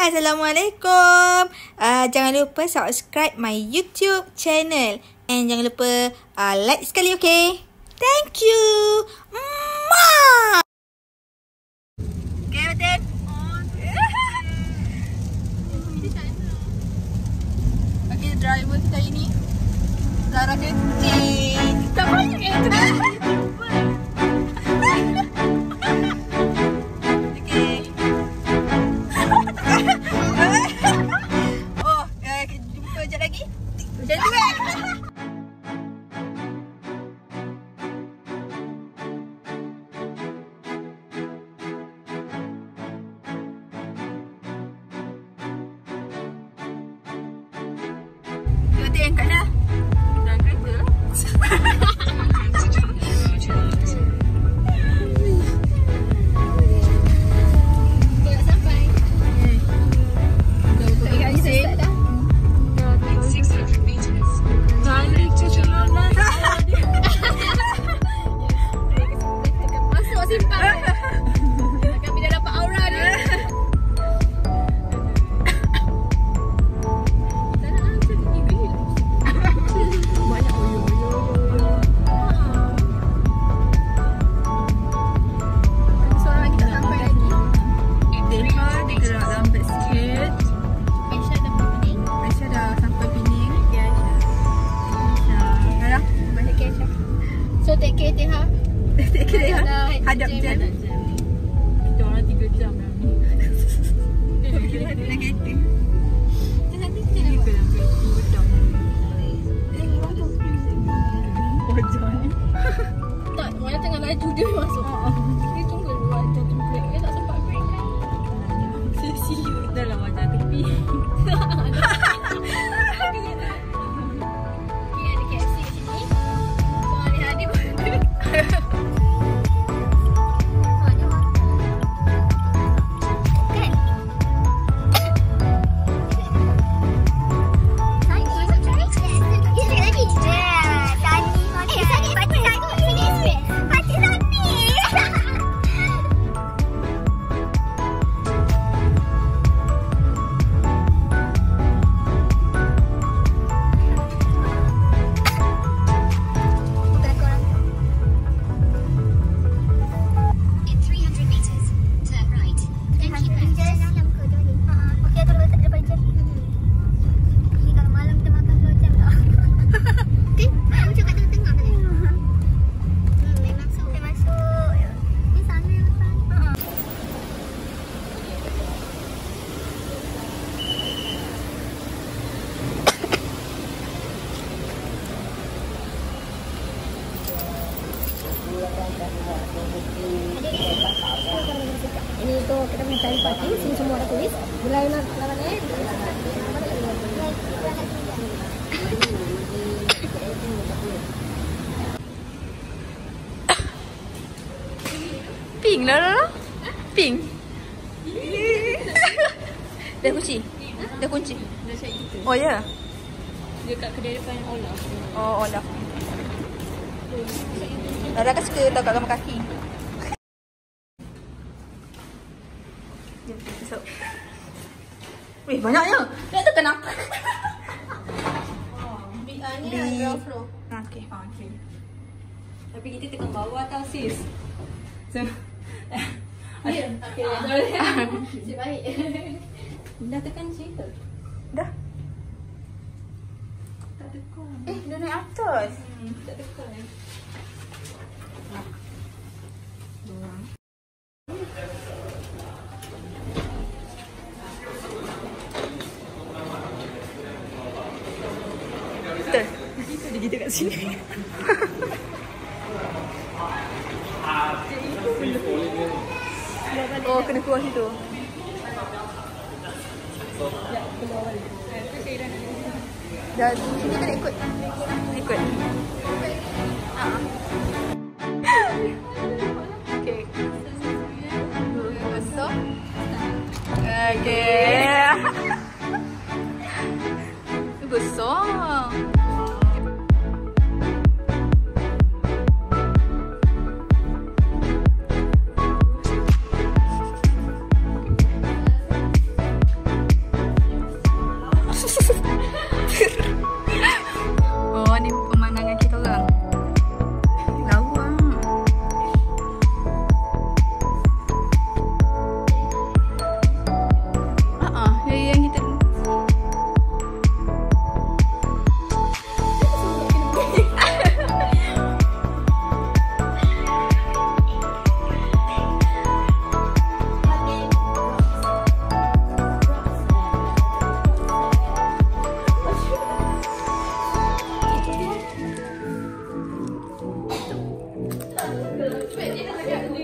Assalamualaikum. Jangan lupa subscribe my YouTube channel. And jangan lupa like sekali, okay? Thank you. Okay, betul? Okay, driver kita hari ni Zara kecil. Tak banyak yang jumpa sekejap lagi. Macam tu kan? Kita yang kat dah. Dalam kereta lah. So take care Teha. Take care Teha. Hadap jam. Kita orang 3 jam dah ni. Kita ada kereta. Nanti kita nak ke dalam kereta betul. Wajah ni. Tak, mana tengah laju dia masuk. Dia tunggu wajah tu break. Dia tak sempat break kan. Sia-sia dalam wajah tepi. Ini tu kita minta parking, sini semua ada tulis. Mulai nak lawan ni. Pink lah. Pink. Dah kunci. Dah kunci. Dah cari kita. Oh ya. Dia kat kedai depan Ola. Oh, Ola. Lara kan suka tahu kat gambar kaki. So. Weh, banyaknya. Nak tekan apa? Ni ground floor. Okey. Okey. Tapi kita tekan bawah tau sis. So. Ya. Okey. Cik baik. Dah tekan cerita. Dah. Tak tekan. Dah naik atas. Tak tekan. Betul. Ada kita kat sini. Oh, kena keluar situ. Ya, keluar balik. Dah sini kan ikut. Ikut. Okey. Besar. Okey. Besar.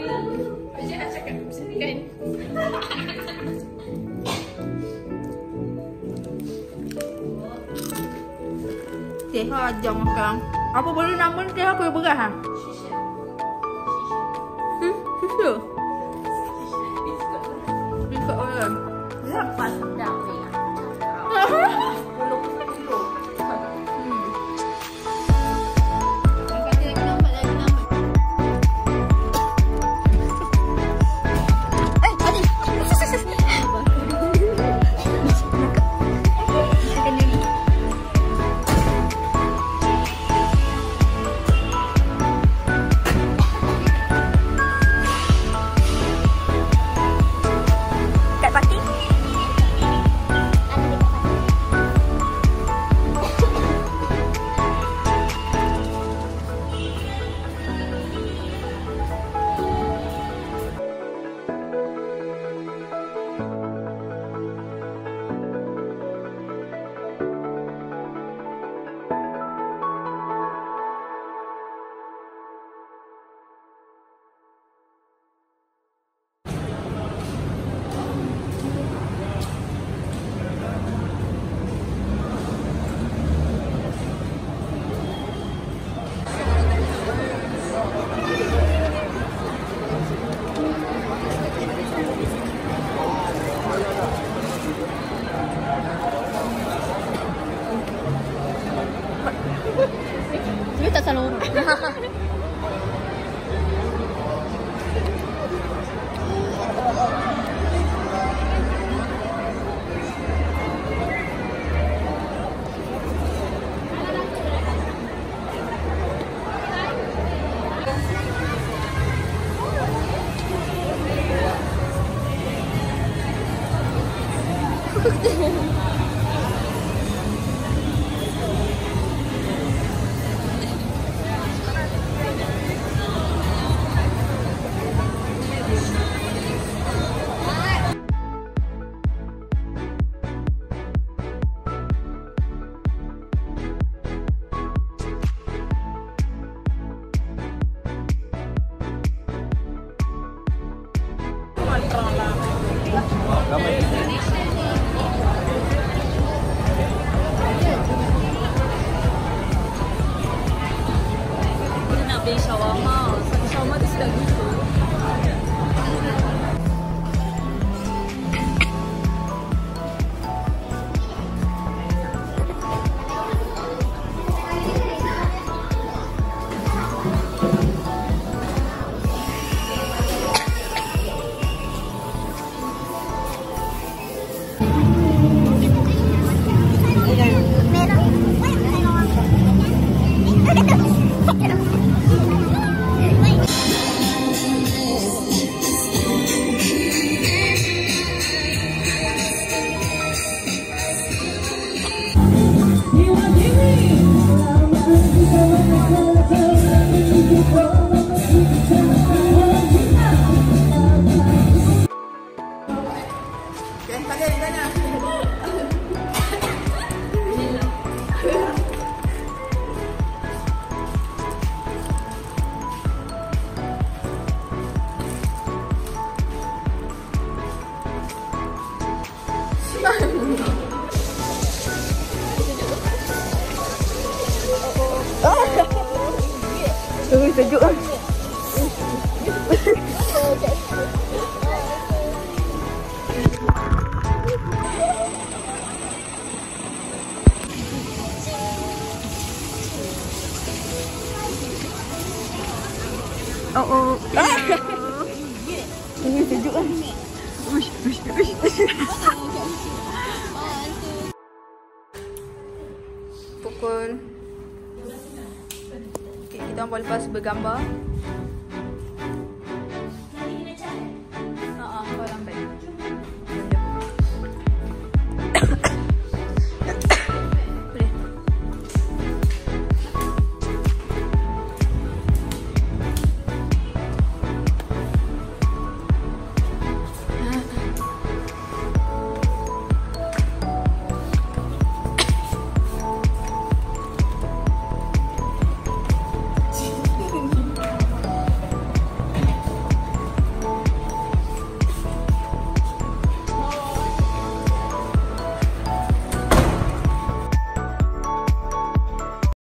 Macam nak cakap kan? Teh aja makan. Apa boleh nama teh aku yang beras ha? Susu. Ikut orang. Berapa sedap ni? Dia tak selalu. Nak beli shawarma. Satu shawarma tu sudah gitu. Sejuk lah. Oh. Ini sejuk lah. Ush. Pukul kita boleh lepas bergambar.